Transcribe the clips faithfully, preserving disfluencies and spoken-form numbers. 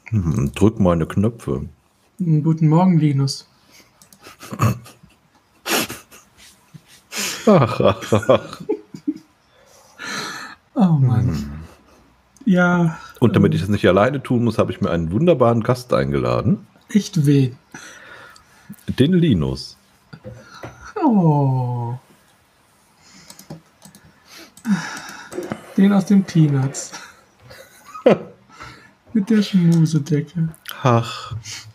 Hm, drück meine Knöpfe. Guten Morgen, Linus. Ach, ach, ach. Oh Mann. Hm. Ja. Und damit ich das nicht alleine tun muss, habe ich mir einen wunderbaren Gast eingeladen. Echt wen? Den Linus. Oh. Den aus den Peanuts. Mit der Schmusedecke. Ach.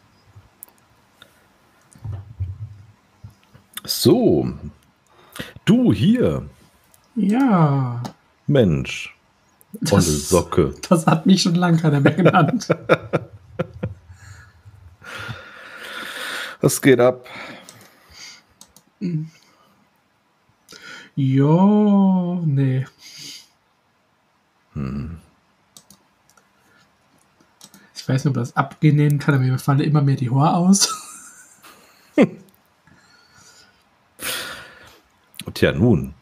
So. Du hier. Ja. Mensch. Olle Das, Socke. das hat mich schon lange keiner mehr genannt. Was geht ab? Jo, nee. Hm. Ich weiß nicht, ob das abgehen nennen kann, aber mir fallen immer mehr die Haare aus. Tja, nun.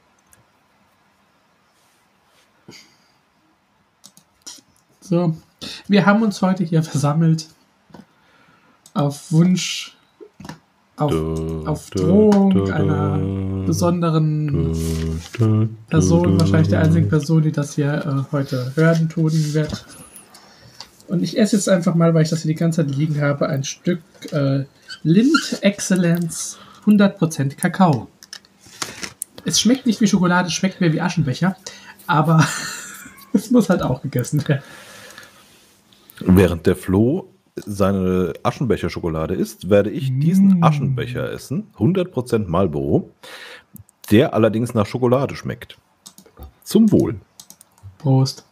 So, wir haben uns heute hier versammelt. Auf Wunsch, auf, Du, auf du, Drohung du, einer du, besonderen du, du, Person, du, wahrscheinlich der du. einzigen Person, die das hier äh, heute hören tun wird. Und ich esse jetzt einfach mal, weil ich das hier die ganze Zeit liegen habe, ein Stück äh, Lindt Excellence hundert Prozent Kakao. Es schmeckt nicht wie Schokolade, es schmeckt mehr wie Aschenbecher, aber es muss halt auch gegessen werden. Während der Flo seine Aschenbecher-Schokolade isst, werde ich diesen Aschenbecher essen, hundert Prozent Marlboro, der allerdings nach Schokolade schmeckt. Zum Wohl. Prost.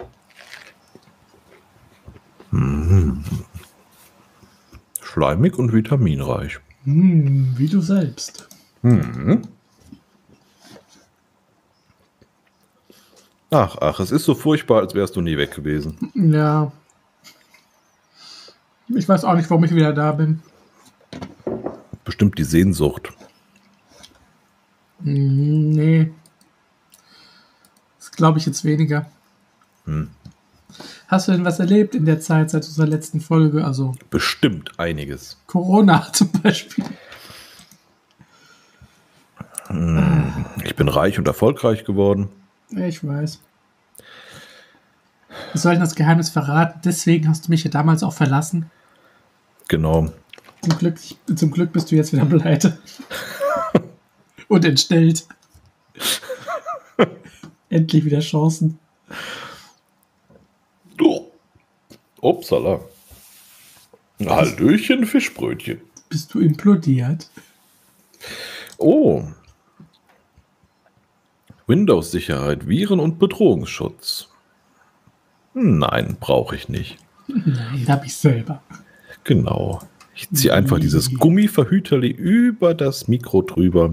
Mm. Schleimig und vitaminreich. Mm, wie du selbst. Mm. Ach, ach, es ist so furchtbar, als wärst du nie weg gewesen. Ja. Ich weiß auch nicht, warum ich wieder da bin. Bestimmt die Sehnsucht. Mm, nee. Das glaube ich jetzt weniger. Hm. Hast du denn was erlebt in der Zeit seit unserer letzten Folge? Also Bestimmt einiges. Corona zum Beispiel. Hm. Ich bin reich und erfolgreich geworden. Ich weiß. Wir sollten das Geheimnis verraten. Deswegen hast du mich ja damals auch verlassen. Genau. Zum Glück, zum Glück bist du jetzt wieder pleite. Und entstellt. Endlich wieder Chancen. Oh. Upsala. Hallöchen, Fischbrötchen. Bist du implodiert? Oh. Windows-Sicherheit, Viren und Bedrohungsschutz. Nein, brauche ich nicht. Nein, hab ich selber. Genau. Ich ziehe einfach dieses Gummiverhüterli über das Mikro drüber.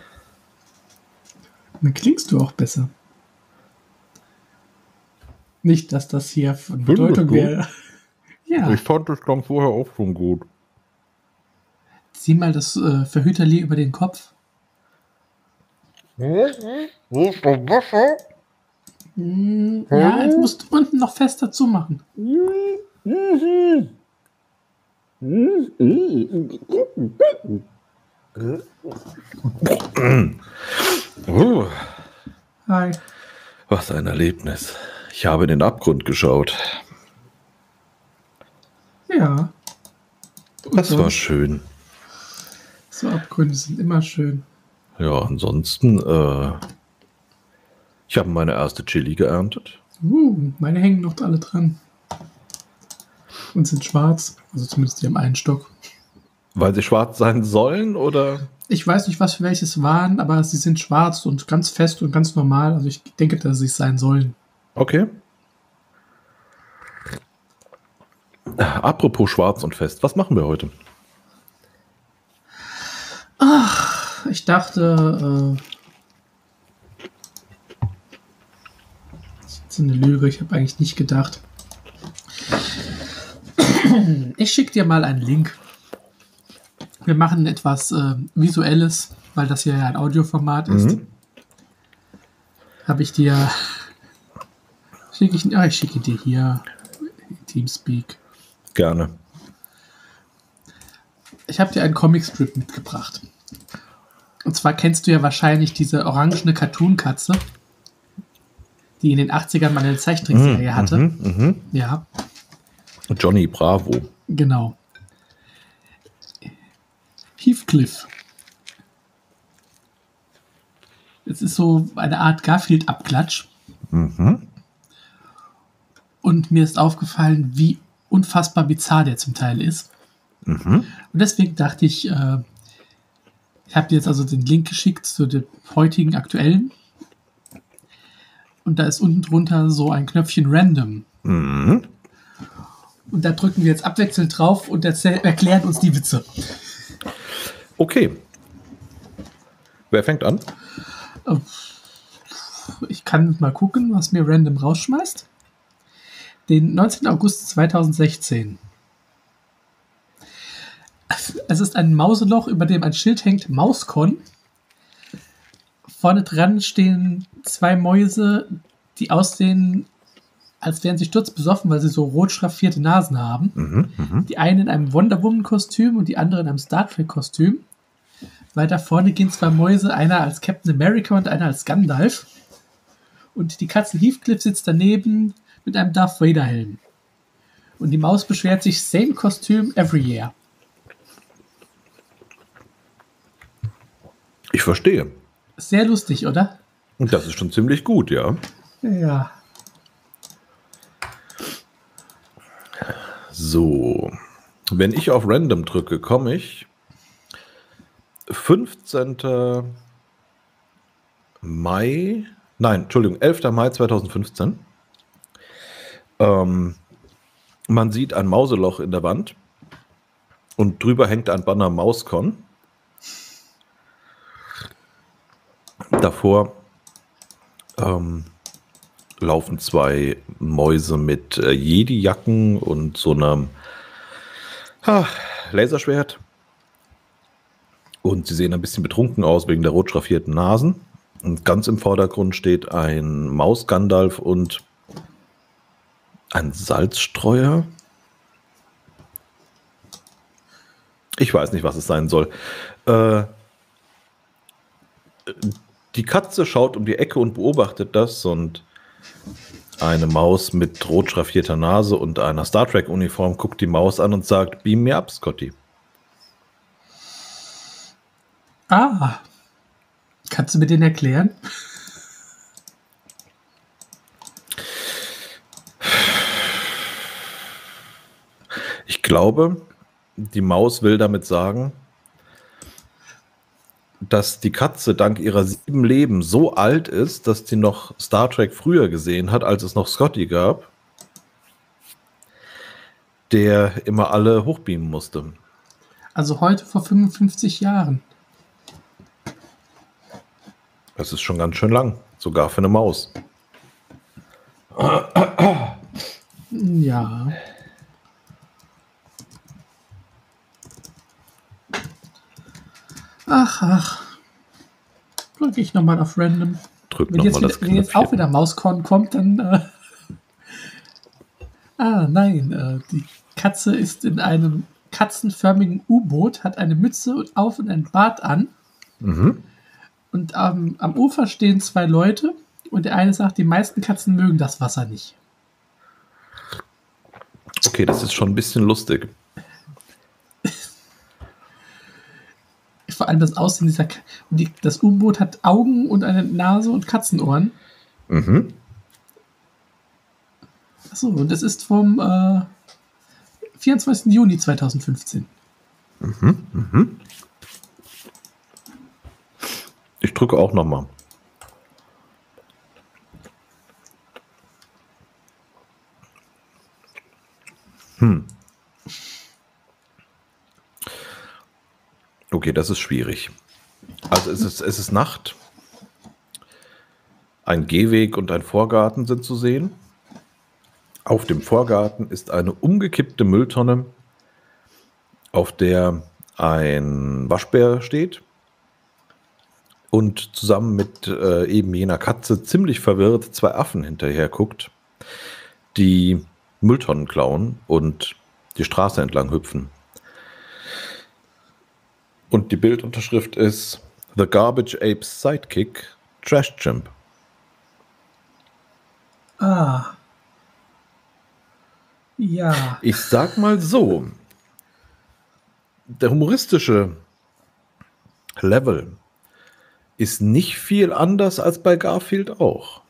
Dann klingst du auch besser. Nicht, dass das hier von Bedeutung wäre. Ja. Ich fand das klang vorher auch schon gut. Zieh mal das äh, Verhüterli über den Kopf. Wo ist das Wasser? Hm, ja, jetzt musst du unten noch fester zumachen. Oh, Hi. was ein Erlebnis. Ich habe in den Abgrund geschaut. Ja. Und Das war sonst? schön. So Abgründe sind immer schön. Ja, ansonsten, äh, ich habe meine erste Chili geerntet. Uh, meine hängen noch alle dran. Und sind schwarz. Also zumindest die am einen Stock. Weil sie schwarz sein sollen, oder? Ich weiß nicht, was für welches waren, aber sie sind schwarz und ganz fest und ganz normal. Also ich denke, dass sie es sein sollen. Okay. Apropos schwarz und fest, was machen wir heute? Ach, ich dachte, äh, das ist jetzt eine Lüge, ich habe eigentlich nicht gedacht. Ich schicke dir mal einen Link. Wir machen etwas äh, Visuelles, weil das hier ja ein Audioformat ist. Mhm. Habe ich dir, schicke ich, ah, ich schicke dir hier Teamspeak. Gerne. Ich habe dir einen Comicstrip mitgebracht. Und zwar kennst du ja wahrscheinlich diese orangene Cartoon-Katze, die in den achtzigern mal eine Zeichentrickserie Mhm, hatte. mhm, mhm. Ja, Johnny Bravo. genau. Heathcliff. Es ist so eine Art Garfield-Abklatsch. Mhm. Und mir ist aufgefallen, wie unfassbar bizarr der zum Teil ist. Mhm. Und deswegen dachte ich, äh, ich habe dir jetzt also den Link geschickt zu dem heutigen aktuellen. Und da ist unten drunter so ein Knöpfchen Random. Mhm. Und da drücken wir jetzt abwechselnd drauf und erzähl- erklären uns die Witze. Okay. Wer fängt an? Ich kann mal gucken, was mir Random rausschmeißt. Den neunzehnten August zweitausendsechzehn. Es ist ein Mauseloch, über dem ein Schild hängt, Mauscon. Vorne dran stehen zwei Mäuse, die aussehen, als wären sie sturzbesoffen, weil sie so rot schraffierte Nasen haben. Mhm. Mhm. Die eine in einem Wonder Woman-Kostüm und die andere in einem Star Trek-Kostüm. Weiter vorne gehen zwei Mäuse, einer als Captain America und einer als Gandalf. Und die Katze Heathcliff sitzt daneben mit einem Darth Vader-Helm. Und die Maus beschwert sich, same Kostüm every year. Ich verstehe. Sehr lustig, oder? Und das ist schon ziemlich gut, ja. Ja. So. Wenn ich auf Random drücke, komme ich fünfzehnten Mai, nein, Entschuldigung, elften Mai zweitausendfünfzehn. Ähm, man sieht ein Mauseloch in der Wand und drüber hängt ein Banner Mauscon. Davor ähm, laufen zwei Mäuse mit äh, Jedi-Jacken und so einem ah, Laserschwert. Und sie sehen ein bisschen betrunken aus wegen der rot schraffierten Nasen. Und ganz im Vordergrund steht ein Maus-Gandalf und ein Salzstreuer. Ich weiß nicht, was es sein soll. Äh, die Katze schaut um die Ecke und beobachtet das und eine Maus mit rot schraffierter Nase und einer Star Trek-Uniform guckt die Maus an und sagt, beam mir ab, Scotty. Ah. Kannst du mir den erklären? Ich glaube, die Maus will damit sagen, dass die Katze dank ihrer sieben Leben so alt ist, dass sie noch Star Trek früher gesehen hat, als es noch Scotty gab, der immer alle hochbeamen musste. Also heute vor fünfundfünfzig Jahren. Das ist schon ganz schön lang, sogar für eine Maus. Ja. Ach, ach. Drücke ich nochmal auf Random. Drück Wenn jetzt, nochmal wieder, das wenn jetzt auch Knöpfchen. wieder Mauskorn kommt, dann... Äh ah, nein. Äh, die Katze ist in einem katzenförmigen U-Boot, hat eine Mütze auf und ein Bart an. Mhm. Und ähm, am Ufer stehen zwei Leute. Und der eine sagt, die meisten Katzen mögen das Wasser nicht. Okay, das ist schon ein bisschen lustig. Vor allem das Aussehen dieser K und die, das U-Boot hat Augen und eine Nase und Katzenohren. Mhm. Achso, und es ist vom äh, vierundzwanzigsten Juni zweitausendfünfzehn. Mhm. Mhm. Ich drücke auch nochmal. Hm. Okay, das ist schwierig. Also es ist, es ist Nacht. Ein Gehweg und ein Vorgarten sind zu sehen. Auf dem Vorgarten ist eine umgekippte Mülltonne, auf der ein Waschbär steht und zusammen mit äh, eben jener Katze ziemlich verwirrt zwei Affen hinterher guckt, die Mülltonnen klauen und die Straße entlang hüpfen. Und die Bildunterschrift ist The Garbage Apes Sidekick, Trash Chimp. Ah. Ja. Ich sag mal so, der humoristische Level ist nicht viel anders als bei Garfield auch.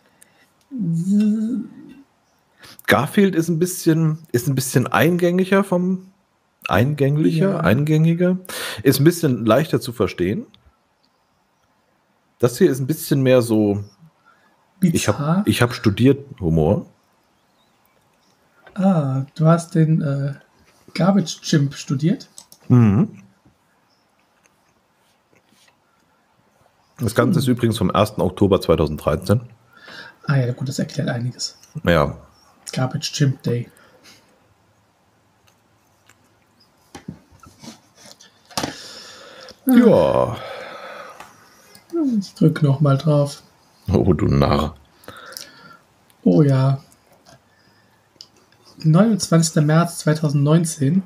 Garfield ist ein bisschen, ist ein bisschen eingängiger vom eingänglicher, Ja. eingängiger, ist ein bisschen leichter zu verstehen. Das hier ist ein bisschen mehr so, ich habe Bizarr. ich hab studiert Humor. Ah, du hast den äh, Garbage Chimp studiert? Mhm. Das Ganze ist übrigens vom ersten Oktober zweitausenddreizehn. Ah ja, gut, das erklärt einiges. Ja, Garbage Chimp Day. ja. Ich drück noch mal drauf. Oh, du Narr. Oh ja. neunundzwanzigster März zweitausendneunzehn.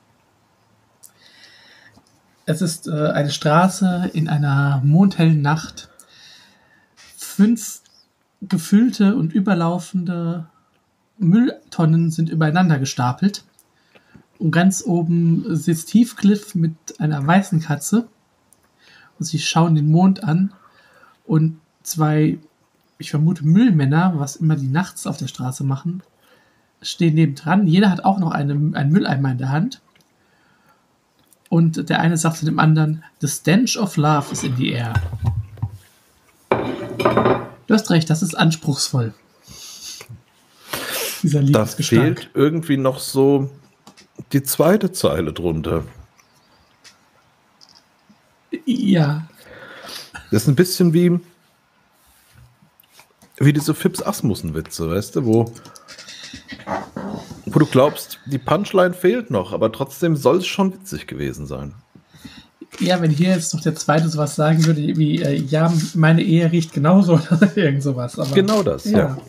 Es ist äh, eine Straße in einer mondhellen Nacht. Fünf gefüllte und überlaufende Mülltonnen sind übereinander gestapelt. Und ganz oben sitzt Heathcliff mit einer weißen Katze. Und sie schauen den Mond an. Und zwei, ich vermute, Müllmänner, was immer die nachts auf der Straße machen, stehen nebendran. Jeder hat auch noch eine, einen Mülleimer in der Hand. Und der eine sagt zu dem anderen, The stench of love is in the air. Du hast recht, das ist anspruchsvoll. Dieser Da Liebesgestank. fehlt irgendwie noch so die zweite Zeile drunter. Ja, Das ist ein bisschen wie wie diese Fips Asmussen-Witze, weißt du, wo, wo du glaubst, die Punchline fehlt noch, aber trotzdem soll es schon witzig gewesen sein. ja, wenn hier jetzt noch der zweite sowas sagen würde, wie, äh, ja, meine Ehe riecht genauso oder irgend sowas. Aber, Genau das, ja. ja.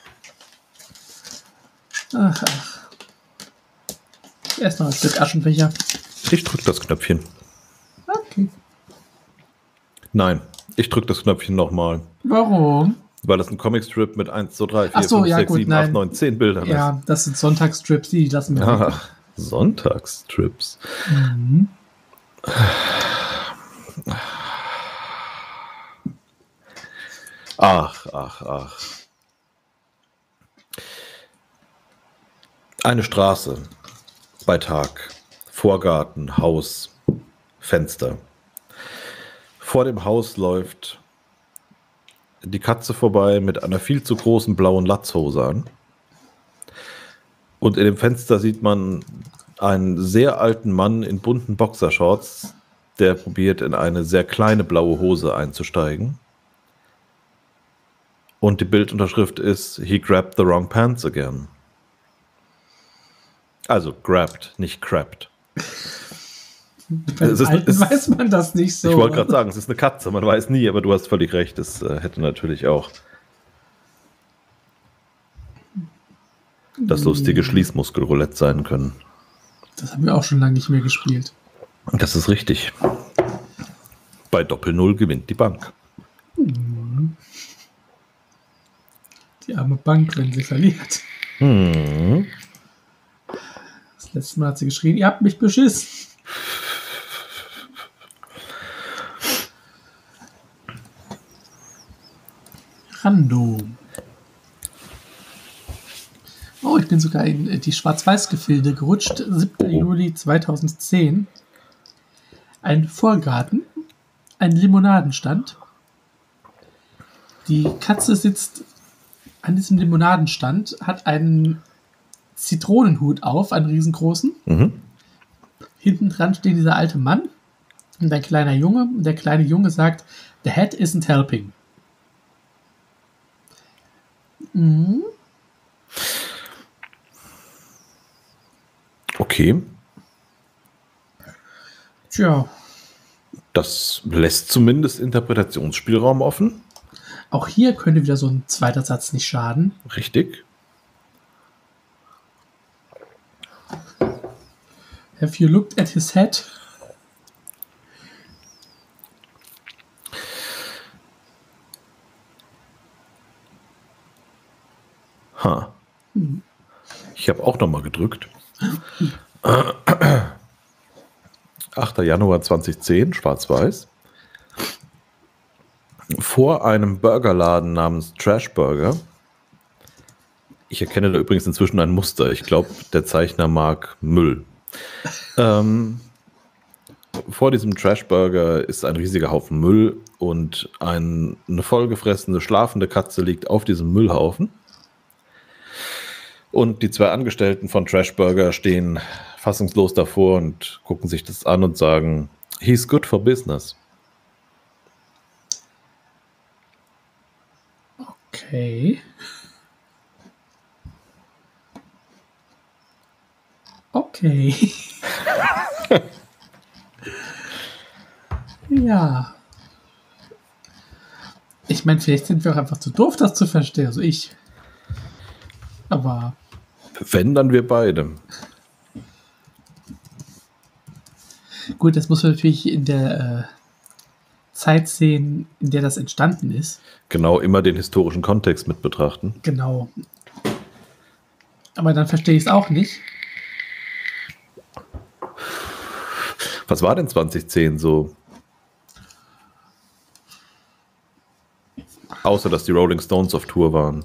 Ach, ach. Erst noch ein Stück Aschenbecher. Ich drück das Knöpfchen. Okay. Nein, ich drück das Knöpfchen nochmal, Warum? weil das ein Comicstrip mit eins, zwei, drei, vier, Ach so, fünf, ja, sechs, gut, sieben, nein. acht, neun, zehn Bildern Ja, das sind Sonntagsstrips, die lassen wir ist. weg. Ah, Sonntagsstrips. Mhm. Ach, ach, ach. Eine Straße bei Tag, Vorgarten, Haus, Fenster. Vor dem Haus läuft die Katze vorbei mit einer viel zu großen blauen Latzhose an. Und in dem Fenster sieht man einen sehr alten Mann in bunten Boxershorts, der probiert, in eine sehr kleine blaue Hose einzusteigen. Und die Bildunterschrift ist He grabbed the wrong pants again. Also grabbed, nicht crapped. Bei Es den ist- Alten es- weiß man das nicht so. Ich wollte gerade sagen, es ist eine Katze, man weiß nie, aber du hast völlig recht, es äh, hätte natürlich auch das lustige Schließmuskelroulette sein können. Das haben wir auch schon lange nicht mehr gespielt. Das ist richtig. Bei Doppel Null gewinnt die Bank. Die arme Bank, wenn sie verliert. Hm. Das letzte Mal hat sie geschrien, ihr habt mich beschissen. Random. Oh, ich bin sogar in die Schwarz-Weiß-Gefilde gerutscht. siebter Juli zweitausendzehn. Ein Vorgarten. Ein Limonadenstand. Die Katze sitzt an diesem Limonadenstand, hat einen Zitronenhut auf, einen riesengroßen. Mhm. Hinten dran steht dieser alte Mann und ein kleiner Junge. Und der kleine Junge sagt, the hat isn't helping. Mhm. Okay, Tja, das lässt zumindest Interpretationsspielraum offen. auch hier könnte wieder so ein zweiter Satz nicht schaden. Richtig. Have you looked at his head? Ha. Hm. Ich habe auch nochmal gedrückt. achter Januar zweitausendzehn, schwarz-weiß. Vor einem Burgerladen namens Trash Burger. Ich erkenne da übrigens inzwischen ein Muster. Ich glaube, der Zeichner mag Müll. ähm, vor diesem Trash Burger ist ein riesiger Haufen Müll und ein, eine vollgefressene, schlafende Katze liegt auf diesem Müllhaufen. Und die zwei Angestellten von Trash Burger stehen fassungslos davor und gucken sich das an und sagen, he's good for business. Okay. Okay. Ja. Ich meine, vielleicht sind wir auch einfach zu doof, das zu verstehen. Also ich. Aber. Wenn, dann wir beide. Gut, das muss man natürlich in der äh, Zeit sehen, in der das entstanden ist. Genau, immer den historischen Kontext mit betrachten. Genau. Aber dann verstehe ich es auch nicht. Was war denn zweitausendzehn so? Außer, dass die Rolling Stones auf Tour waren.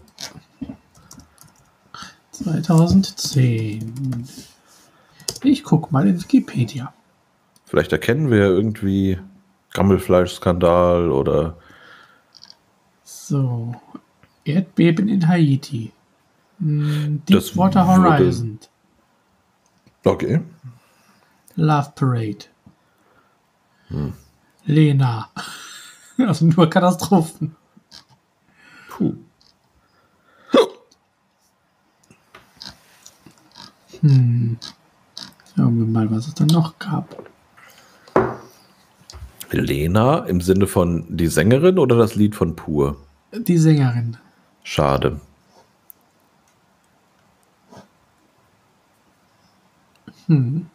zweitausendzehn. Ich guck mal in Wikipedia. Vielleicht erkennen wir irgendwie Gammelfleischskandal oder... So. Erdbeben in Haiti. Deepwater Horizon. Okay. Love Parade. Hm. Lena. Also nur Katastrophen. Puh. Hm. Schauen wir mal, was es dann noch gab. Lena im Sinne von die Sängerin oder das Lied von Pur? Die Sängerin. Schade. Hm.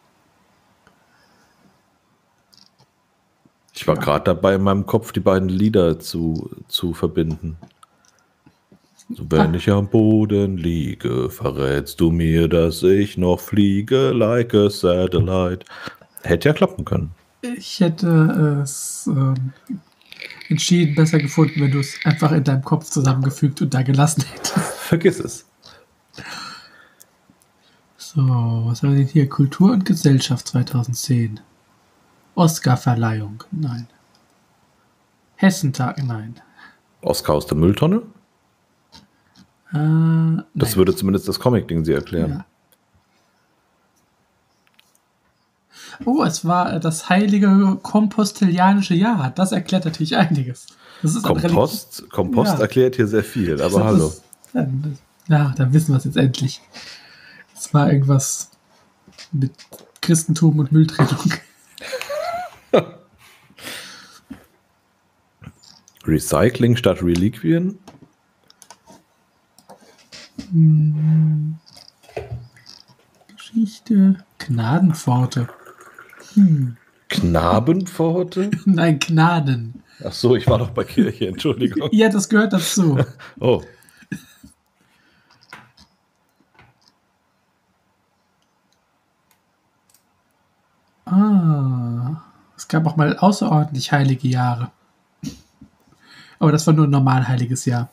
Ich war ja. gerade dabei, in meinem Kopf die beiden Lieder zu, zu verbinden. So, wenn ah. ich am Boden liege, verrätst du mir, dass ich noch fliege, like a satellite. Hätte ja klappen können. Ich hätte es ähm, entschieden besser gefunden, wenn du es einfach in deinem Kopf zusammengefügt und da gelassen hättest. Vergiss es. So, was haben wir denn hier? Kultur und Gesellschaft zweitausendzehn. Oscar-Verleihung, nein. Hessentag, nein. Oscar aus der Mülltonne? Äh, das nein. würde zumindest das Comic-Ding sie erklären. Ja. Oh, es war das heilige kompostellianische Jahr. Das erklärt natürlich einiges. Das ist Kompost, Kompost ja. erklärt hier sehr viel, aber hallo. Ist, dann, ja, dann wissen wir es jetzt endlich. Es war irgendwas mit Christentum und Mülltrennung. Recycling statt Reliquien? Hm. Geschichte. Gnadenpforte. Hm. Knabenpforte? Nein, Gnaden. Ach so, ich war doch bei Kirche, Entschuldigung. Ja, das gehört dazu. Oh. Ah, es gab auch mal außerordentlich heilige Jahre. Aber das war nur ein normal heiliges Jahr.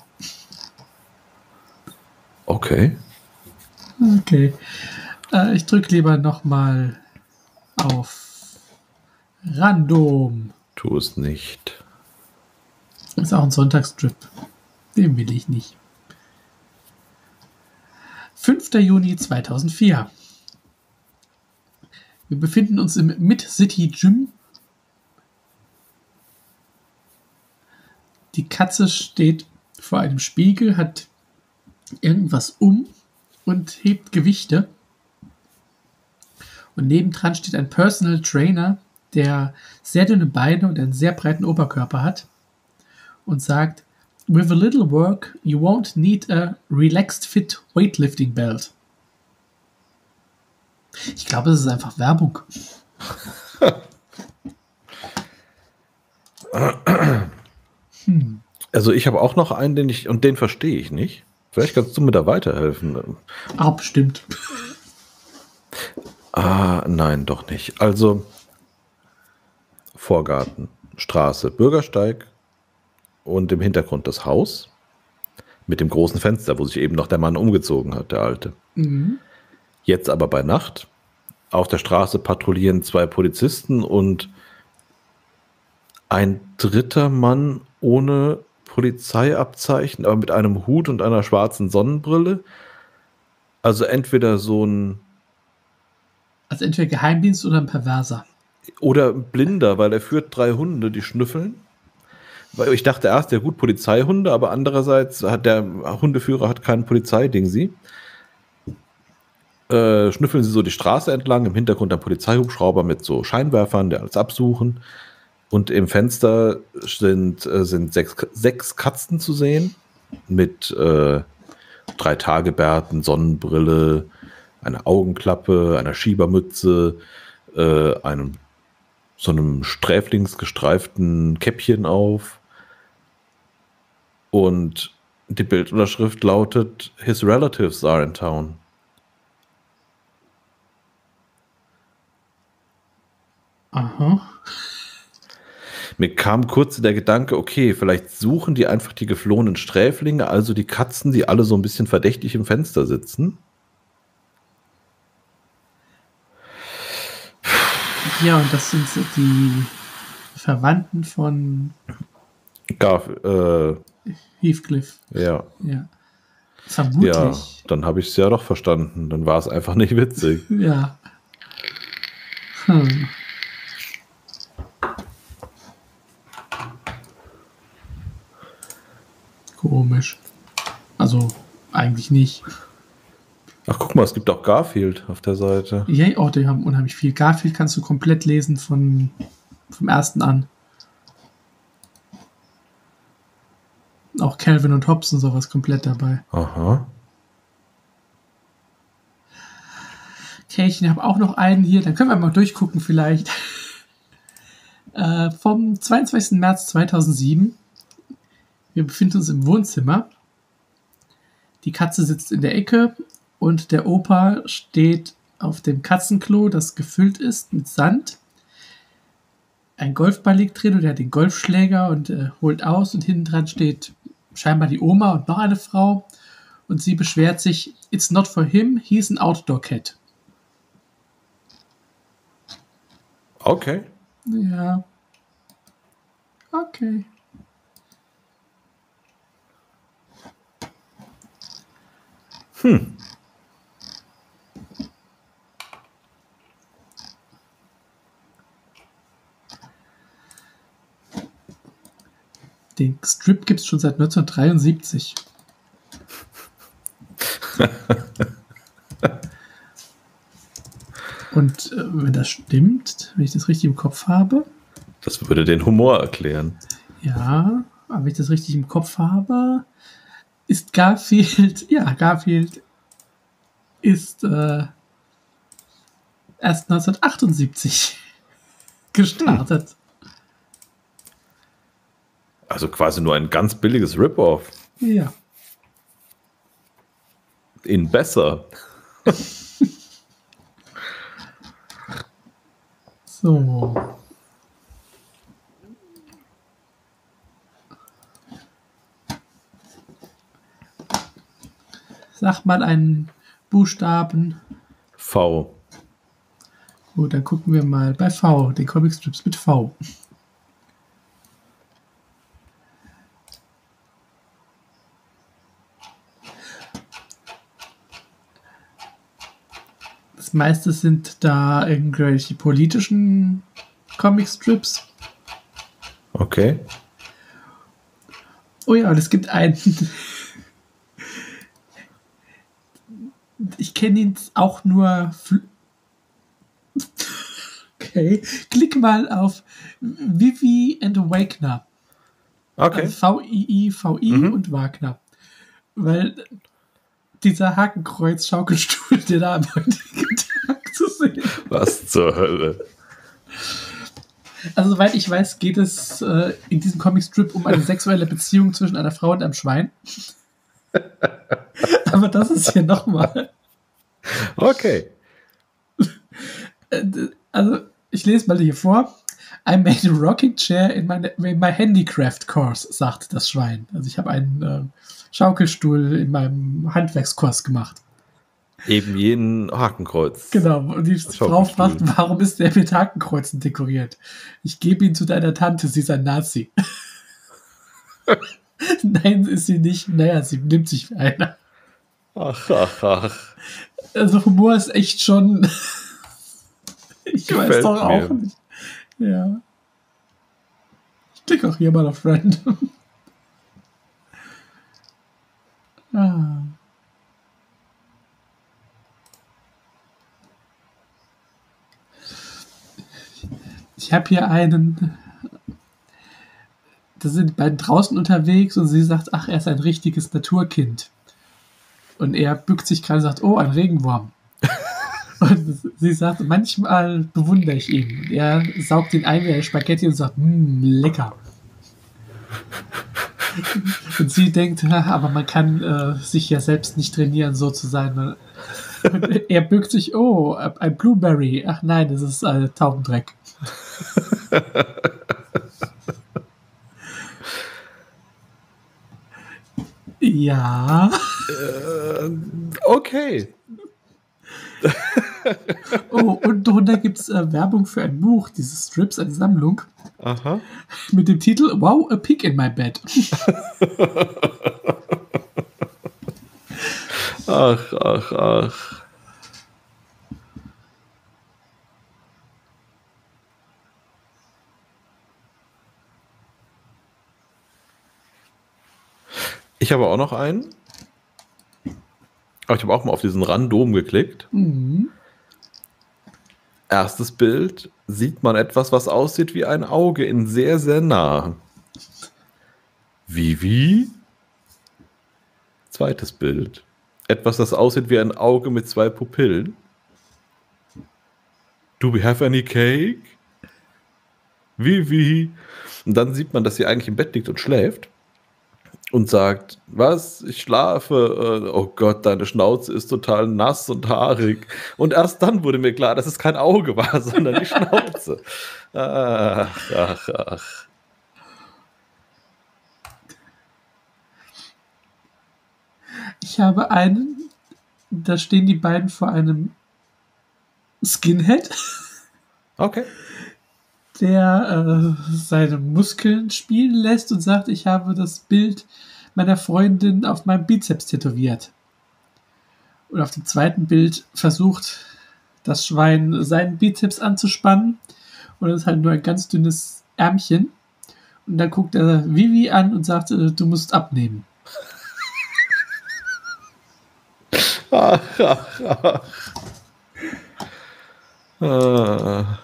Okay. Okay. Äh, ich drücke lieber nochmal auf Random. Tu es nicht. Ist auch ein Sonntagsstrip. Den will ich nicht. fünfter Juni zweitausendvier. Wir befinden uns im Mid-City Gym. Die Katze steht vor einem Spiegel, hat irgendwas um und hebt Gewichte. Und nebendran steht ein Personal Trainer, der sehr dünne Beine und einen sehr breiten Oberkörper hat und sagt, with a little work, you won't need a relaxed fit weightlifting belt. Ich glaube, es ist einfach Werbung. hm. Also ich habe auch noch einen, den ich, und den verstehe ich nicht. Vielleicht kannst du mir da weiterhelfen. Ah, bestimmt. Ah, nein, doch nicht. Also Vorgarten, Straße, Bürgersteig und im Hintergrund das Haus mit dem großen Fenster, wo sich eben noch der Mann umgezogen hat, der Alte. Mhm. Jetzt aber bei Nacht. Auf der Straße patrouillieren zwei Polizisten und ein dritter Mann ohne Polizeiabzeichen, aber mit einem Hut und einer schwarzen Sonnenbrille. Also entweder so ein... Also entweder Geheimdienst oder ein Perverser. Oder ein Blinder, weil er führt drei Hunde, die schnüffeln. Weil ich dachte erst, der gut Polizeihunde, aber andererseits hat der Hundeführer hat keinen Polizeiding sie. Äh, schnüffeln sie so die Straße entlang, im Hintergrund ein Polizeihubschrauber mit so Scheinwerfern, der alles absuchen. Und im Fenster sind, äh, sind sechs, sechs Katzen zu sehen mit äh, drei Tagebärten, Sonnenbrille, einer Augenklappe, einer Schiebermütze, äh, einem so einem sträflingsgestreiften Käppchen auf. Und die Bildunterschrift lautet: His relatives are in town. Aha. Mir kam kurz der Gedanke, okay, vielleicht suchen die einfach die geflohenen Sträflinge, also die Katzen, die alle so ein bisschen verdächtig im Fenster sitzen. Ja, und das sind so die Verwandten von Garf, äh, Heathcliff. ja. Ja. Vermutlich. Ja, dann habe ich es ja doch verstanden. Dann war es einfach nicht witzig. Ja. Hm. Komisch. Also, eigentlich nicht. Ach, guck mal, es gibt auch Garfield auf der Seite. Ja, oh, die haben unheimlich viel. Garfield kannst du komplett lesen von, vom ersten an. Auch Calvin und Hobbes und sowas komplett dabei. Aha. Okay, ich habe auch noch einen hier. Dann können wir mal durchgucken vielleicht. äh, vom zweiundzwanzigsten März zweitausendsieben. Wir befinden uns im Wohnzimmer. Die Katze sitzt in der Ecke und der Opa steht auf dem Katzenklo, das gefüllt ist mit Sand. Ein Golfball liegt drin und er hat den Golfschläger und äh, holt aus und hinten dran steht scheinbar die Oma und noch eine Frau und sie beschwert sich: It's not for him, he's an outdoor cat. Okay. Ja. Okay. Hm. Den Strip gibt es schon seit neunzehnhundertdreiundsiebzig. Und äh, wenn das stimmt, wenn ich das richtig im Kopf habe. Das würde den Humor erklären. Ja, aber wenn ich das richtig im Kopf habe, ist Garfield, ja, Garfield ist äh, erst neunzehnhundertachtundsiebzig gestartet. Hm. Also quasi nur ein ganz billiges Rip-Off. Ja. In besser. So. Sag mal einen Buchstaben. V. Gut, dann gucken wir mal bei V, den Comicstrips mit V. Das meiste sind da irgendwelche politischen Comicstrips. Okay. Oh ja, und es gibt einen. Ich kenne ihn auch nur. Okay. Klick mal auf Vivi and Wagner. Okay. Also V I I, V I mhm. und Wagner. Weil dieser Hakenkreuz-Schaukelstuhl, der da am heutigen Tag zu Was zur Hölle? Also, soweit ich weiß, geht es äh, in diesem Comicstrip um eine sexuelle Beziehung zwischen einer Frau und einem Schwein. Aber das ist hier nochmal. Okay. Also, ich lese mal hier vor. I made a rocking chair in my, in my handicraft course, sagt das Schwein. Also, ich habe einen äh, Schaukelstuhl in meinem Handwerkskurs gemacht. Eben jeden Hakenkreuz. Genau, und die Frau fragt, warum ist der mit Hakenkreuzen dekoriert? Ich gebe ihn zu deiner Tante, sie ist ein Nazi. Nein, ist sie nicht. Naja, sie nimmt sich für einer. Ach, ach, ach. Also Humor ist echt schon... ich Gefällt weiß doch auch mir. nicht. Ja. Ich klicke auch hier mal auf Random. ah. Ich habe hier einen, da sind die beiden draußen unterwegs und sie sagt, ach, er ist ein richtiges Naturkind. Und er bückt sich gerade und sagt, oh, ein Regenwurm. Und sie sagt, manchmal bewundere ich ihn. Und er saugt ihn ein wie ein Spaghetti und sagt, mmm, lecker. Und sie denkt, aber man kann äh, sich ja selbst nicht trainieren, so zu sein. Und er bückt sich, oh, ein Blueberry. Ach nein, das ist äh, Taubendreck. Ja. Äh, okay. Oh, und drunter gibt es äh, Werbung für ein Buch, diese Strips, eine Sammlung. Aha. Mit dem Titel Wow, a pig in my bed. Ach, ach, ach. Ich habe auch noch einen. Aber ich habe auch mal auf diesen Random geklickt. Mhm. Erstes Bild sieht man etwas, was aussieht wie ein Auge in sehr, sehr nah. Wie, wie? Zweites Bild. Etwas, das aussieht wie ein Auge mit zwei Pupillen. Do we have any cake? Wie, wie? Und dann sieht man, dass sie eigentlich im Bett liegt und schläft. Und sagt, was, ich schlafe, oh Gott, deine Schnauze ist total nass und haarig. Und erst dann wurde mir klar, dass es kein Auge war, sondern die Schnauze. Ach, ach, ach. Ich habe einen, da stehen die beiden vor einem Skinhead, Okay. der äh, seine Muskeln spielen lässt und sagt, ich habe das Bild meiner Freundin auf meinem Bizeps tätowiert. Und auf dem zweiten Bild versucht das Schwein seinen Bizeps anzuspannen und es ist halt nur ein ganz dünnes Ärmchen. Und dann guckt er Vivi an und sagt, äh, du musst abnehmen. Ach, ach, ach. Ah.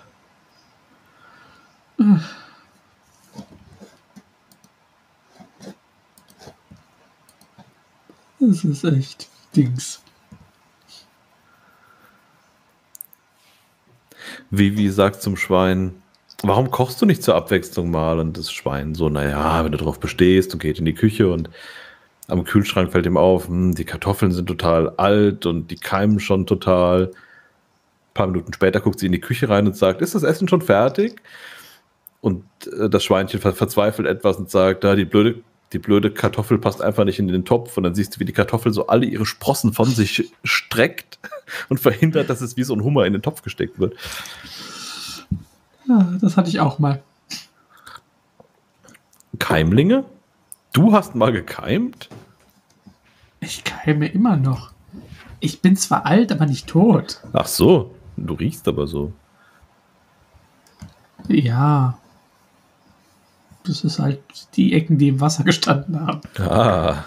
Das ist echt Dings. Vivi sagt zum Schwein, warum kochst du nicht zur Abwechslung mal? Und das Schwein so, naja, wenn du drauf bestehst und geht in die Küche und am Kühlschrank fällt ihm auf, hm, die Kartoffeln sind total alt und die keimen schon total. Ein paar Minuten später guckt sie in die Küche rein und sagt, ist das Essen schon fertig? Und äh, das Schweinchen ver verzweifelt etwas und sagt, da die blöde, die blöde Kartoffel passt einfach nicht in den Topf. Und dann siehst du, wie die Kartoffel so alle ihre Sprossen von sich streckt und verhindert, dass es wie so ein Hummer in den Topf gesteckt wird. Ja, das hatte ich auch mal. Keimlinge? Du hast mal gekeimt? Ich keime immer noch. Ich bin zwar alt, aber nicht tot. Ach so, du riechst aber so. Ja. Das ist halt die Ecken, die im Wasser gestanden haben. Ah.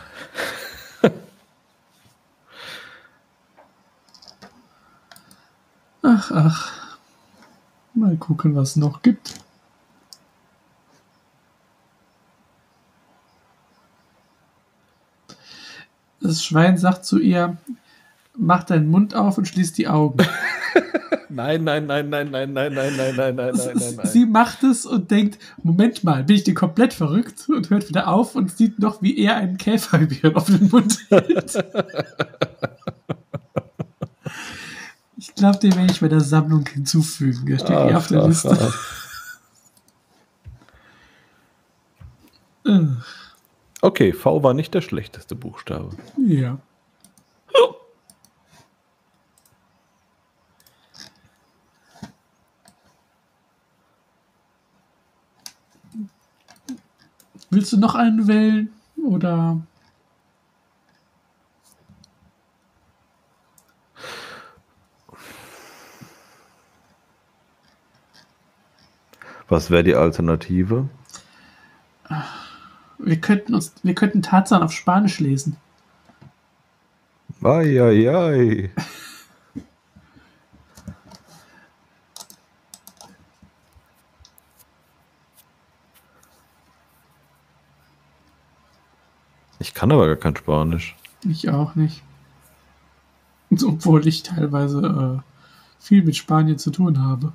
Ach, ach. Mal gucken, was es noch gibt. Das Schwein sagt zu ihr, mach deinen Mund auf und schließ die Augen. Nein, nein, nein, nein, nein, nein, nein, nein, nein, nein, nein, nein, nein. Sie macht es und denkt, Moment mal, bin ich denn komplett verrückt? Und hört wieder auf und sieht noch, wie er einen Käfer über ihren offenen Mund hält. Ich glaube, den werde ich bei der Sammlung hinzufügen. Der steht ach, hier auf der ach, Liste. Ach. Okay, V war nicht der schlechteste Buchstabe. Ja. Willst du noch einen wählen? Oder? Was wäre die Alternative? Wir könnten uns, wir könnten Tarzan auf Spanisch lesen. Ei, ei, ei. Ich kann aber gar kein Spanisch. Ich auch nicht. Obwohl ich teilweise äh, viel mit Spanien zu tun habe.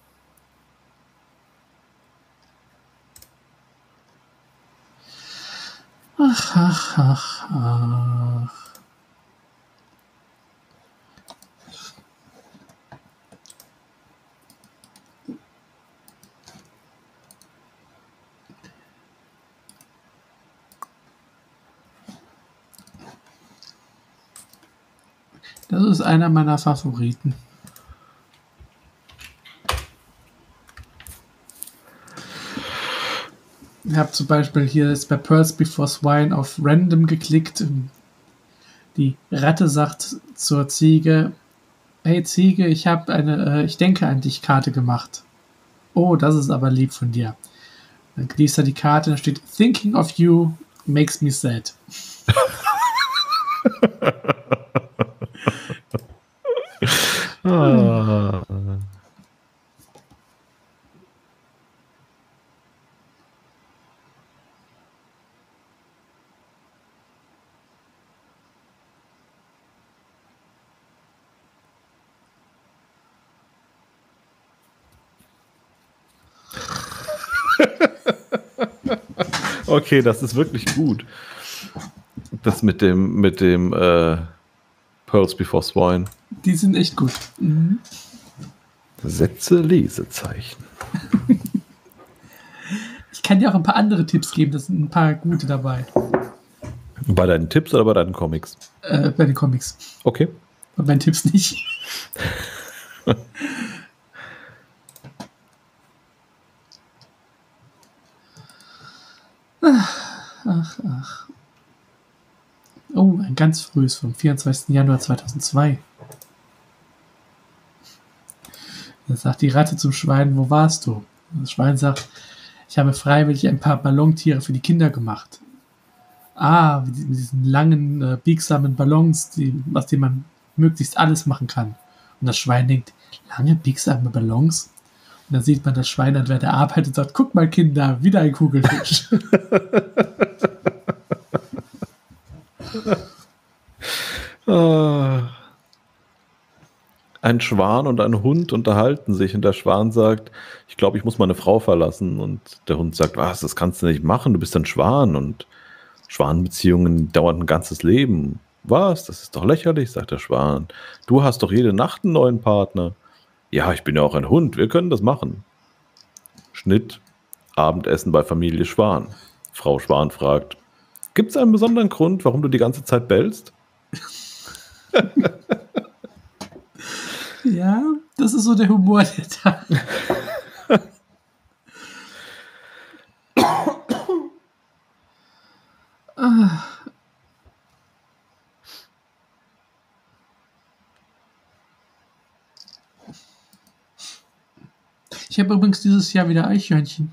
Ach, ach, ach, ach. Das ist einer meiner Favoriten. Ich habe zum Beispiel hier jetzt bei Pearls Before Swine auf Random geklickt. Die Ratte sagt zur Ziege: Hey Ziege, ich habe eine, äh, ich denke an dich Karte gemacht. Oh, das ist aber lieb von dir. Dann liest er die Karte, da steht: Thinking of you makes me sad. Ah. Okay, das ist wirklich gut. Das mit dem, mit dem äh, Pearls Before Swine. Die sind echt gut. Mhm. Sätze, Lesezeichen. Ich kann dir auch ein paar andere Tipps geben, da sind ein paar gute dabei. Bei deinen Tipps oder bei deinen Comics? Äh, bei den Comics. Okay. Bei meinen Tipps nicht. ach, ach, ach. Oh, ein ganz frühes vom vierundzwanzigsten Januar zweitausendzwei. Da sagt die Ratte zum Schwein: Wo warst du? Und das Schwein sagt: Ich habe freiwillig ein paar Ballontiere für die Kinder gemacht. Ah, mit diesen langen, äh, biegsamen Ballons, die, aus denen man möglichst alles machen kann. Und das Schwein denkt: Lange, biegsame Ballons? Und dann sieht man das Schwein, an wer der arbeitet, und sagt: Guck mal, Kinder, wieder ein Kugelfisch. ah. Ein Schwan und ein Hund unterhalten sich und der Schwan sagt: Ich glaube, ich muss meine Frau verlassen. Und der Hund sagt: Was, das kannst du nicht machen, du bist ein Schwan und Schwanenbeziehungen dauern ein ganzes Leben. Was, das ist doch lächerlich, sagt der Schwan. Du hast doch jede Nacht einen neuen Partner. Ja, ich bin ja auch ein Hund, wir können das machen. Schnitt, Abendessen bei Familie Schwan. Frau Schwan fragt: Gibt es einen besonderen Grund, warum du die ganze Zeit bellst? Ja, das ist so der Humor, der da. ah. Ich habe übrigens dieses Jahr wieder Eichhörnchen.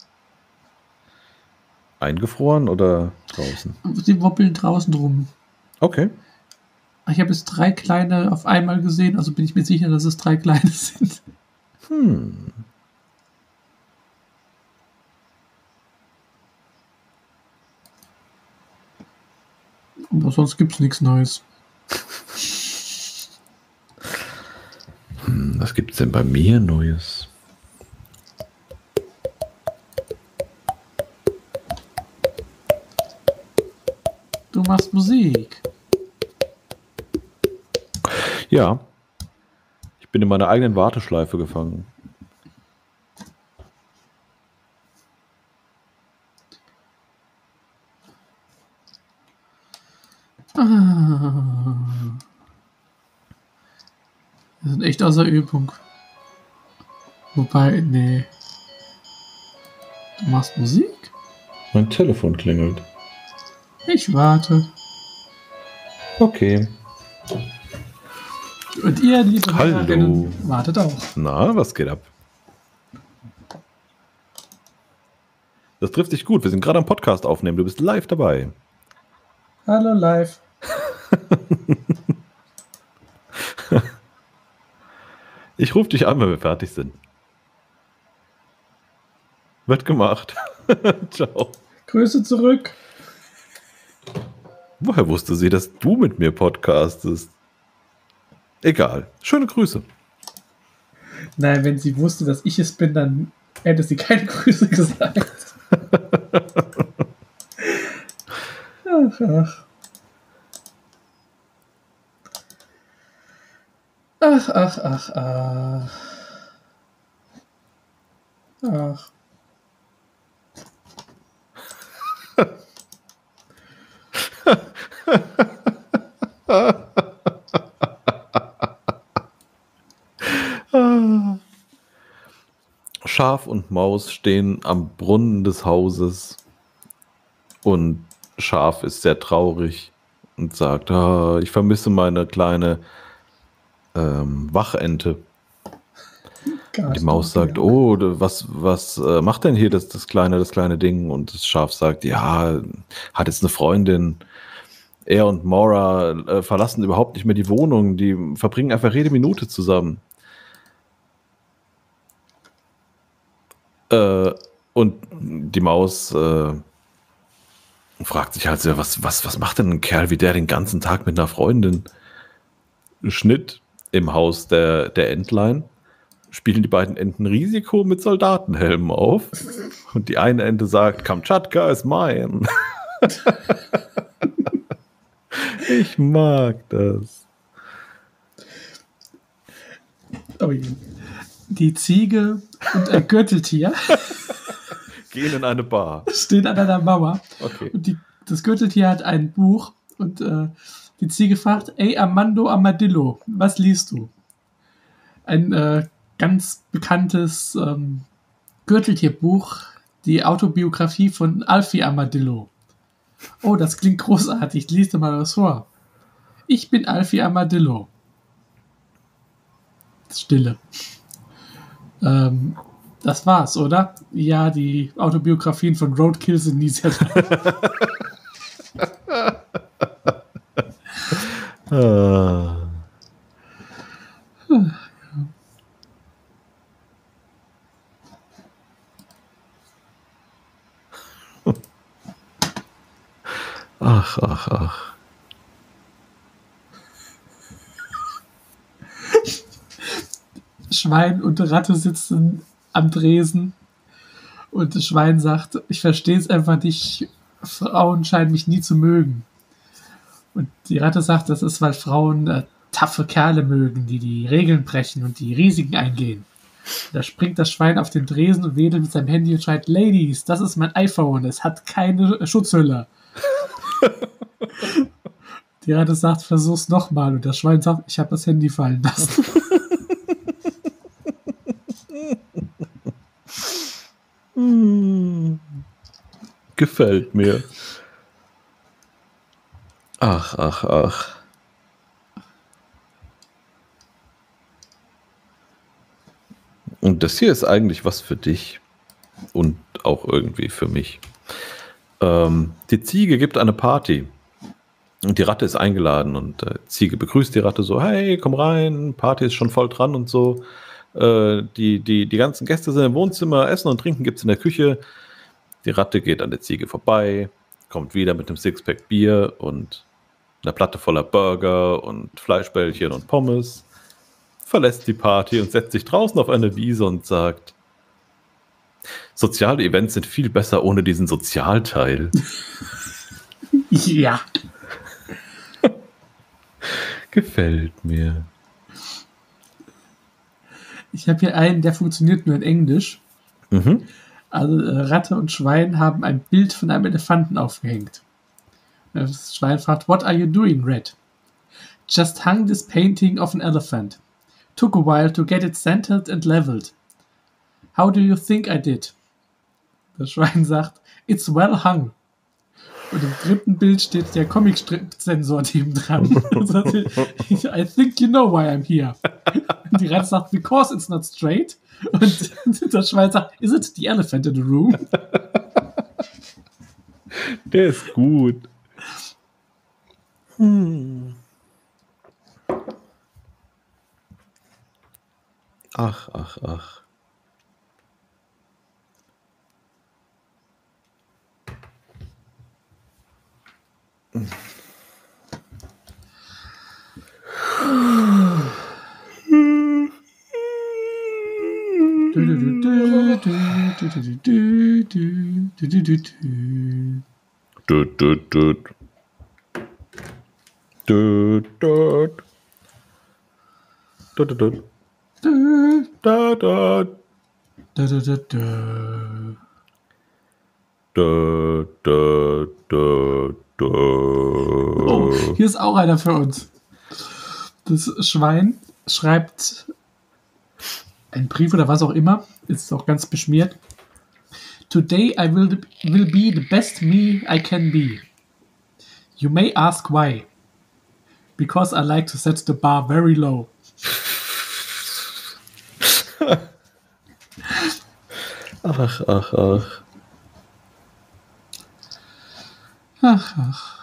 Eingefroren oder draußen? Die wobbeln draußen rum. Okay. Ich habe jetzt drei kleine auf einmal gesehen, also bin ich mir sicher, dass es drei kleine sind. Hm. Aber sonst gibt es nichts Neues. Hm, Was gibt's denn bei mir Neues? Du machst Musik. Ja. Ich bin in meiner eigenen Warteschleife gefangen. Ah. Wir sind echt außer Übung. Wobei, nee. Du machst Musik? Mein Telefon klingelt. Ich warte. Okay. Und ihr, liebe Hallo. Hörerinnen, wartet auch. Na, was geht ab? Das trifft dich gut. Wir sind gerade am Podcast aufnehmen. Du bist live dabei. Hallo live. Ich rufe dich an, wenn wir fertig sind. Wird gemacht. Ciao. Grüße zurück. Woher wusste sie, dass du mit mir podcastest? Egal. Schöne Grüße. Nein, wenn sie wusste, dass ich es bin, dann hätte sie keine Grüße gesagt. Ach, ach. Ach, ach, ach, ach. Ach. Schaf und Maus stehen am Brunnen des Hauses und Schaf ist sehr traurig und sagt, ah, ich vermisse meine kleine ähm, Wachente. Und die Maus sagt, oh, was, was äh, macht denn hier das, das kleine, das kleine Ding? Und das Schaf sagt, ja, hat jetzt eine Freundin. Er und Maura äh, verlassen überhaupt nicht mehr die Wohnung. Die verbringen einfach jede Minute zusammen. Äh, und die Maus äh, fragt sich halt, was, was, was macht denn ein Kerl wie der den ganzen Tag mit einer Freundin? Schnitt im Haus der, der Entlein. Spielen die beiden Enten Risiko mit Soldatenhelmen auf. Und die eine Ente sagt, Kamtschatka ist mein. Ich mag das. Oh je. Die Ziege und ein Gürteltier gehen in eine Bar. Stehen an einer Mauer. Okay. Und die, das Gürteltier hat ein Buch und äh, die Ziege fragt, ey Armando Armadillo, was liest du? Ein äh, ganz bekanntes ähm, Gürteltierbuch, die Autobiografie von Alfie Armadillo. Oh, das klingt großartig, lies dir mal was vor. Ich bin Alfie Armadillo. Stille. Ähm, das war's, oder? Ja, die Autobiografien von Roadkill sind nie sehr ah. Ach, ach, ach. Schwein und Ratte sitzen am Tresen und das Schwein sagt, ich verstehe es einfach nicht, Frauen scheinen mich nie zu mögen. Und die Ratte sagt, das ist, weil Frauen äh, taffe Kerle mögen, die die Regeln brechen und die Risiken eingehen. Und da springt das Schwein auf den Tresen und wedelt mit seinem Handy und schreit, Ladies, das ist mein iPhone, es hat keine Schutzhülle. Die Ratte sagt, versuch's nochmal. Und das Schwein sagt, ich habe das Handy fallen lassen. hm. Gefällt mir. Ach, ach, ach. Und das hier ist eigentlich was für dich und auch irgendwie für mich. Ähm, die Ziege gibt eine Party und die Ratte ist eingeladen und äh, Ziege begrüßt die Ratte so, hey, komm rein, Party ist schon voll dran und so. Äh, die, die, die ganzen Gäste sind im Wohnzimmer, Essen und Trinken gibt es in der Küche. Die Ratte geht an der Ziege vorbei, kommt wieder mit einem Sixpack Bier und einer Platte voller Burger und Fleischbällchen und Pommes. verlässt die Party und setzt sich draußen auf eine Wiese und sagt: Soziale Events sind viel besser ohne diesen Sozialteil. Ja. Gefällt mir. Ich habe hier einen, der funktioniert nur in Englisch. Mhm. Also äh, Ratte und Schwein haben ein Bild von einem Elefanten aufgehängt. Das Schwein fragt: What are you doing, Red? Just hung this painting of an elephant. Took a while to get it centered and leveled. How do you think I did? Das Schwein sagt: It's well hung. Und im dritten Bild steht der Comic-Strip-Sensor neben dran. I think you know why I'm here. Und die Ratte sagt: Because it's not straight. Und das Schwein sagt: Is it the elephant in the room? Der ist gut. Hm. Ach, ach, ach. Du, du, du. Du, du. Du, du, du. Da, da. Da, da, da, da. Da, da, da, da. Oh, hier ist auch einer für uns. Das Schwein schreibt einen Brief oder was auch immer, ist auch ganz beschmiert. Today I will, will be the best me I can be. You may ask why. Because I like to set the bar very low. Ach, ach, ach. Ach, ach.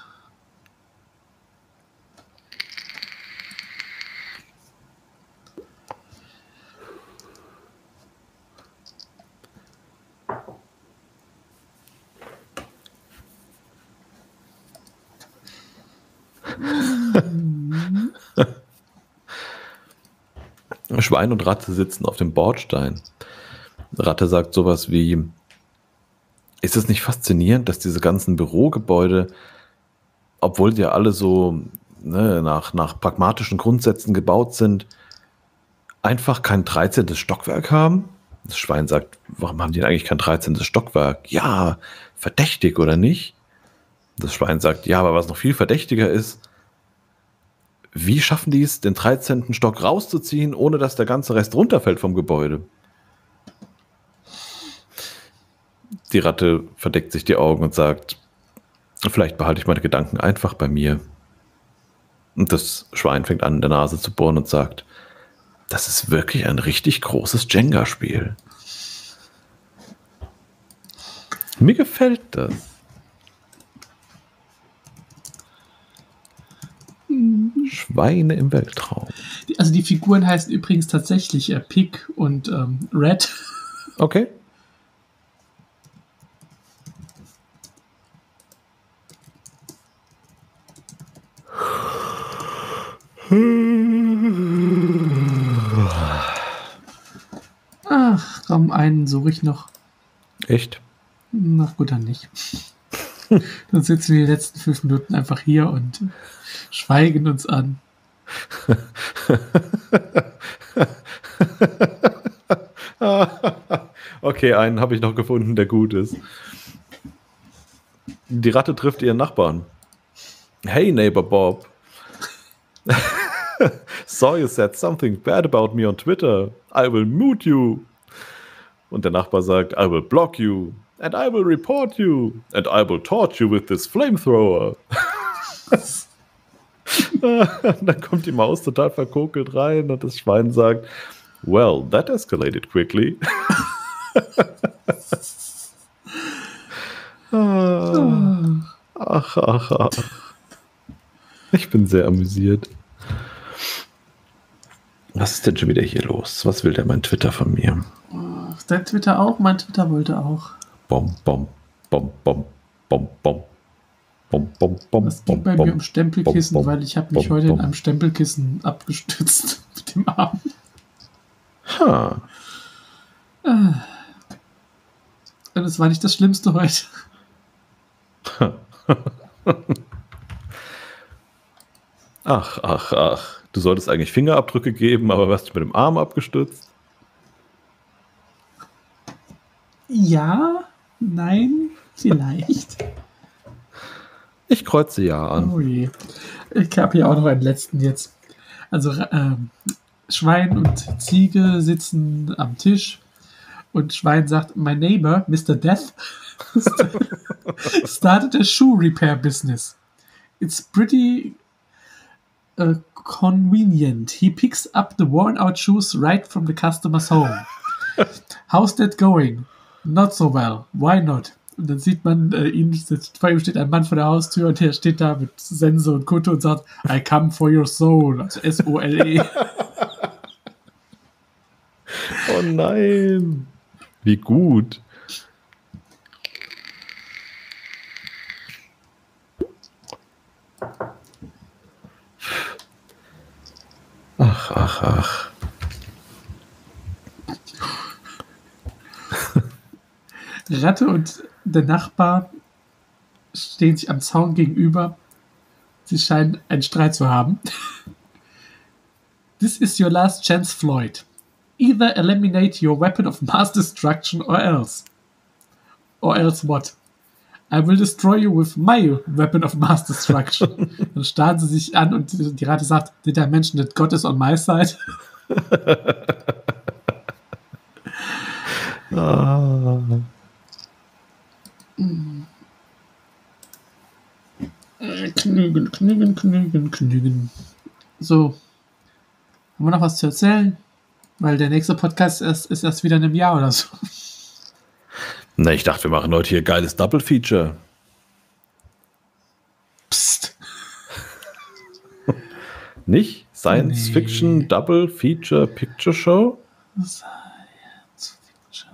Schwein und Ratte sitzen auf dem Bordstein. Ratte sagt sowas wie: Ist es nicht faszinierend, dass diese ganzen Bürogebäude, obwohl die ja alle so ne, nach, nach pragmatischen Grundsätzen gebaut sind, einfach kein dreizehntes Stockwerk haben? Das Schwein sagt: Warum haben die denn eigentlich kein dreizehntes Stockwerk? Ja, verdächtig oder nicht? Das Schwein sagt: Ja, aber was noch viel verdächtiger ist, wie schaffen die es, den dreizehnten Stock rauszuziehen, ohne dass der ganze Rest runterfällt vom Gebäude? Die Ratte verdeckt sich die Augen und sagt: Vielleicht behalte ich meine Gedanken einfach bei mir. Und das Schwein fängt an, in der Nase zu bohren und sagt: Das ist wirklich ein richtig großes Jenga-Spiel. Mir gefällt das. Schweine im Weltraum. Also die Figuren heißen übrigens tatsächlich äh, Pig und ähm, Red. Okay. Ach, komm, einen suche ich noch. Echt? Na gut, dann nicht. Dann sitzen wir die letzten fünf Minuten einfach hier und schweigen uns an. Okay, einen habe ich noch gefunden, der gut ist. Die Ratte trifft ihren Nachbarn. Hey, Neighbor Bob. Saw you said something bad about me on Twitter. I will mute you. Und der Nachbar sagt: I will block you. And I will report you. And I will torch you with this flamethrower. Und dann kommt die Maus total verkokelt rein und das Schwein sagt: Well, that escalated quickly. Ach, ach, ach. Ich bin sehr amüsiert. Was ist denn schon wieder hier los? Was will der mein Twitter von mir? Dein Twitter auch? Mein Twitter wollte auch. Bom, bom, bom, bom, bom, bom. Bom, bom, bom, das geht bei bom, mir um Stempelkissen, bom, weil ich habe mich bom, heute bom. in einem Stempelkissen abgestützt mit dem Arm. Ha. Und es war nicht das Schlimmste heute. Ach, ach, ach. Du solltest eigentlich Fingerabdrücke geben, aber hast dich mit dem Arm abgestützt. Ja, nein, vielleicht. Ich kreuze ja an. Oh je. Ich habe hier auch noch einen letzten jetzt. Also ähm, Schwein und Ziege sitzen am Tisch und Schwein sagt, my neighbor, Mister Death, started a shoe repair business. It's pretty uh, convenient. He picks up the worn out shoes right from the customer's home. How's that going? Not so well. Why not? Und dann sieht man äh, ihn, vor ihm steht ein Mann vor der Haustür und der steht da mit Sense und Kutte und sagt, I come for your soul. Also S O L E. Oh nein. Wie gut. Ach, ach, ach. Ratte und der Nachbar stehen sich am Zaun gegenüber. Sie scheinen einen Streit zu haben. This is your last chance, Floyd. Either eliminate your weapon of mass destruction or else. Or else what? I will destroy you with my weapon of mass destruction. Dann starren sie sich an und die Ratte sagt, did I mention that God is on my side? Ah. Knügen, knügen, knügen, knügen. So. Haben wir noch was zu erzählen? Weil der nächste Podcast ist, ist erst wieder in einem Jahr oder so. Na, ich dachte, wir machen heute hier geiles Double-Feature. Psst. Nicht? Science-Fiction, Nee. Double-Feature, Picture-Show? Science Fiction.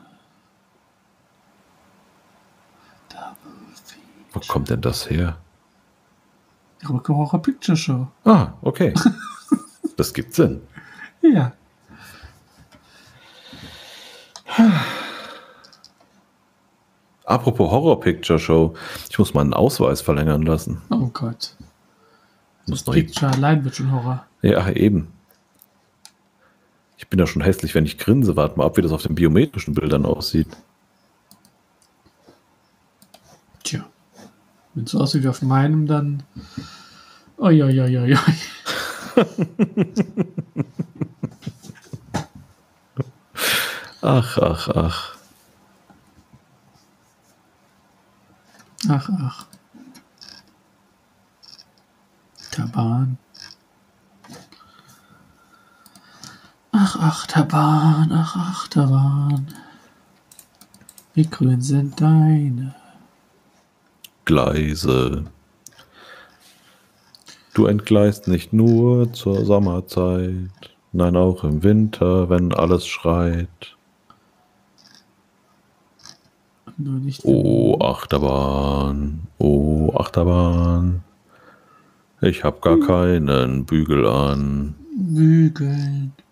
Double Feature. Wo kommt denn das her? Rücke Horror Picture Show. Ah, okay. Das gibt Sinn. Ja. Apropos Horror-Picture-Show. Ich muss meinen Ausweis verlängern lassen. Oh Gott. Muss Das noch Picture allein wird schon Horror. Ja, eben. Ich bin ja schon hässlich, wenn ich grinse. Warte mal ab, wie das auf den biometrischen Bildern aussieht. Tja. Wenn es so aussieht wie auf meinem, dann. Oi, oi, oi, oi, oi. Ach, ach, ach. Ach, ach. Taban. Ach, Achterbahn, ach, Achterbahn. Wie grün sind deine Gleise. Du entgleist nicht nur zur Sommerzeit, nein auch im Winter, wenn alles schreit. Nur nicht. Oh Achterbahn, oh Achterbahn, ich hab gar keinen Bügel an. Bügeln.